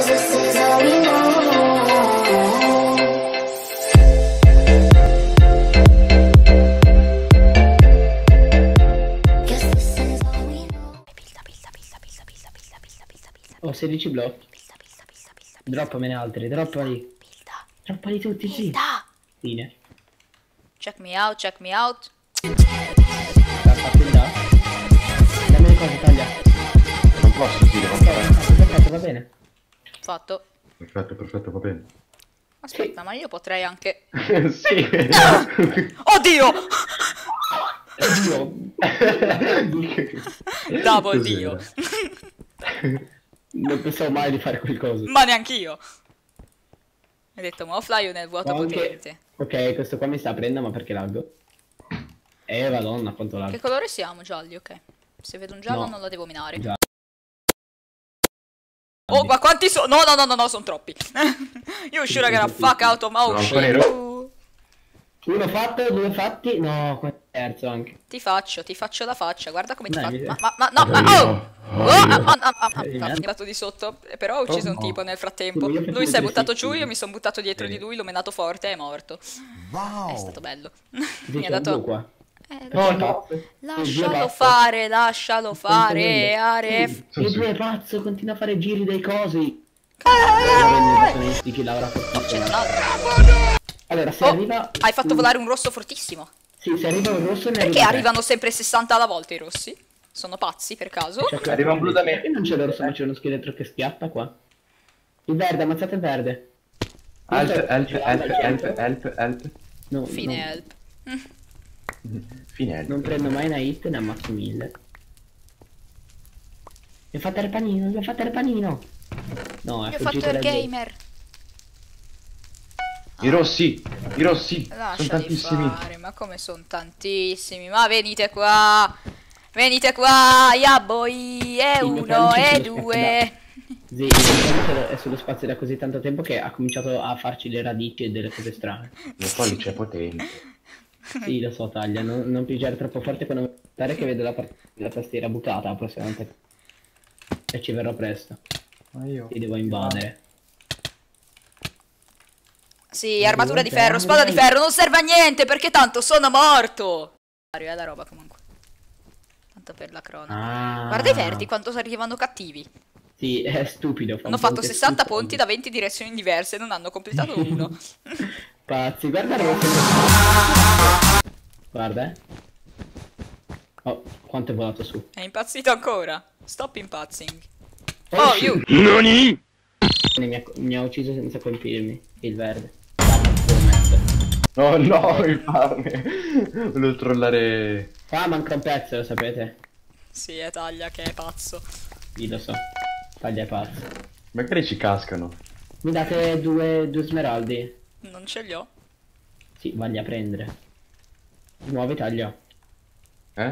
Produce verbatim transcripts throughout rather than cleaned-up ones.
Ho sedici blocchi. Droppamene altri, droppali. Droppali tutti, sì. Fine. Check me out, check me out. Dammi le cose, taglia. Non posso, sì, devo fare. Perfetto, va bene. Fatto. Perfetto, perfetto, va bene. Aspetta, ma io potrei anche... Sì. Oddio! Double Dio. Non pensavo mai di fare qualcosa. Ma neanch'io. Hai detto, ma fly nel vuoto Ho anche- potente. Ok, questo qua mi sta prendendo, ma perché laggo? Eh, madonna, quanto laggo. Che colore siamo? Gialli, ok. Se vedo un giallo No. non lo devo minare. Già. Oh, ma quanti sono? No, no, no, no, no, sono troppi. You should have fuck out of my Sono ancora nero. Uno fatto, due fatti. No, questo è il terzo anche. Ti faccio, ti faccio la faccia, guarda come ti Dai, faccio. mi- Ma, ma, ma, no, ma, oh! Oh, ah, ah, ah, ah, ah, Eh, ah, mi è arrivato di sotto, eh, però ho ucciso un no. tipo nel frattempo. Sì, io Lui si è facevo buttato sì, giù, sì. io mi sono buttato dietro Sì. di lui, l'ho menato forte e è morto. È stato bello. Mi Dice ha dato... qua. Eh, No, no. lascialo fare, lascialo fare, Aref. Il due è pazzo, continua a fare giri dei cosi. Eh! Che Laura C'è un altro. Allora, se Oh, arriva... hai fatto volare un rosso fortissimo. Sì, se arriva un rosso ne Perché arriva arrivano sempre sessanta alla volta i rossi? Sono pazzi per caso? tre. Arriva un blu da me. E non c'è l'orso, ma c'è uno scheletro che schiatta qua. Il verde, ammazzate il verde. Help, Questo è- help, ce l'ha help, al help, centro. help, help. No, Fine no, help. Fine help. non prendo mai una hit, ne ammazzo mille. Mi ho fatto il panino, mi ho fatto il panino. No, è Io ho fuggito fatto il da Jay. gamer. I rossi, i rossi. Sono Lasciali tantissimi. fare, ma come sono tantissimi? Ma venite qua. Venite qua, ya boy. E Il mio uno, calice e se lo due. Sì, il mio calice è sullo spazio da così tanto tempo che ha cominciato a farci le radici e delle cose strane. Il mio pollice è potente. Sì, lo so, taglia, non, non pigiare troppo forte quando stare che vedo la, part- la tastiera bucata la prossima volta. E ci verrò presto. Ma io. Ti devo invadere. Sì, armatura di ferro, spada di ferro, non serve a niente perché tanto sono morto. Arriva la roba comunque. Tanto per la cronaca. Ah. Guarda i verdi quanto arrivano cattivi. Sì, è stupido. fa un Hanno fatto ponte sessanta stupido. ponti da venti direzioni diverse e non hanno completato uno. Pazzi, guarda il rosso. Guarda, eh. Oh, quanto è volato su. È impazzito ancora. Stop impazzing. Oh, Oh, shit. you. Nani? Mi ha, mi ha ucciso senza colpirmi. Il verde. L'ho messo. No, no, infame. Volevo trollare. Qua manca un pezzo, lo sapete? Sì, è Taglia che è pazzo. Sì, lo so. Taglia è pazzo. Magari ci cascano. Mi date due, due smeraldi? Non ce li ho. Sì, vagli a prendere. Nuovi taglia. Eh?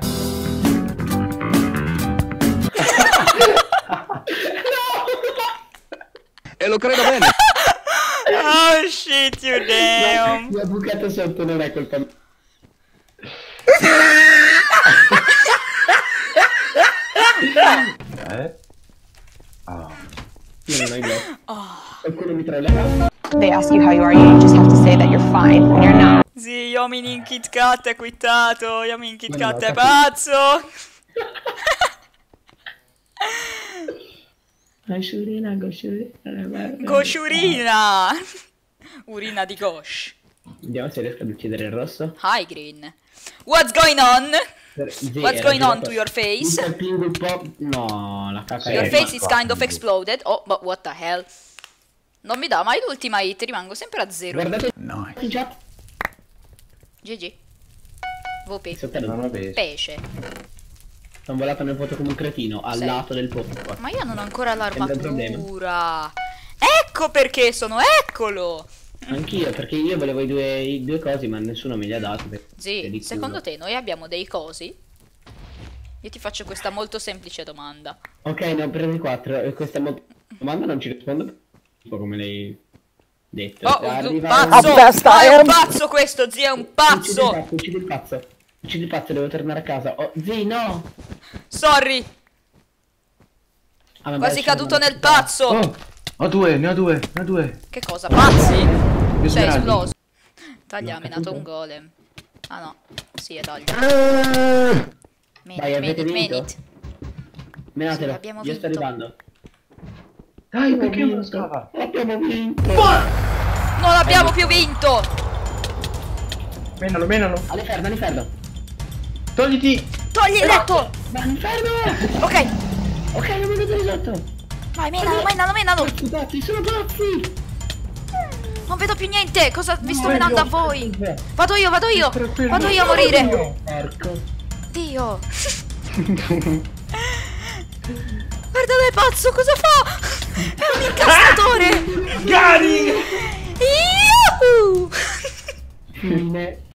E lo credo bene. Oh shit, you damn. Mi ha bucato sotto, non è colpa mia. Eh? Ah. Io non ho i blocchi. Qualcuno mi trollerà. They ask you how you are, you just have to say that you're fine when you're not. Sì, Yomin in Kit Kat è quittato. Yomin in Kit Ma no, Kat è capito. pazzo. Goshurina, goshurina. Goshurina. Urina di Gosh. Vediamo se riesco ad uccidere il rosso. Hi Green. What's going on? Sì, What's era going on girato- to your face? Un colpingo un po'. No, la caca Your è- face is kind of exploded. Oh, but what the hell? Non mi dà mai l'ultima hit, rimango sempre a zero. Guardate No. in chat. G G. V P. Sotto Non il- ho visto. Pesce. Sono volato nel vuoto come un cretino, al Sì. lato del posto qua. Ma io non ho ancora Sembra un l'armatura. Ecco perché sono, eccolo. Anch'io, perché io volevo i due, i due cosi, ma nessuno me li ha dati. perché è Sì, di secondo culo. te noi abbiamo dei cosi? Io ti faccio questa molto semplice domanda. Ok, ne ho presi quattro. E questa mo- domanda non ci rispondo. Un po' come lei detto. Oh, un Arriva- pazzo! How fast Ma I è un am. pazzo questo, zio, è un Uccidi il pazzo! pazzo, uccidi il pazzo. Uccidi il pazzo, devo tornare a casa. Oh, zi, no! Sorry, Ah, vabbè, quasi ci caduto sono- nel pazzo! Oh, Ho due, ne ho due, ne ho due. Che cosa? Pazzi? Più Sei smeraldi. esploso. Taglia, ha Non ho menato capito. un golem. Ah no. Sì, è taglia. Ah! Menit, Dai, avete menit, vinto? menit. Menatelo, Sì, abbiamo io sto vinto. arrivando. Dai, perché Abbiamo non vinto. scava? Abbiamo vinto. Non abbiamo più vinto! Menalo, menalo. All'inferno, all'inferno. Togliti. Togli il letto! Ma all'inferno! Ok, Ok, non mi vedo risotto. vai, menalo, menalo, menalo! Pazzi, pazzi, sono pazzi. Non vedo più niente! Cosa vi sto No, menando a io- voi? Vado io, vado io! Vado io a morire! Porco. Dio! Guarda dove è pazzo, cosa fa? È un incastratore! Gary! Iuhu! Fine.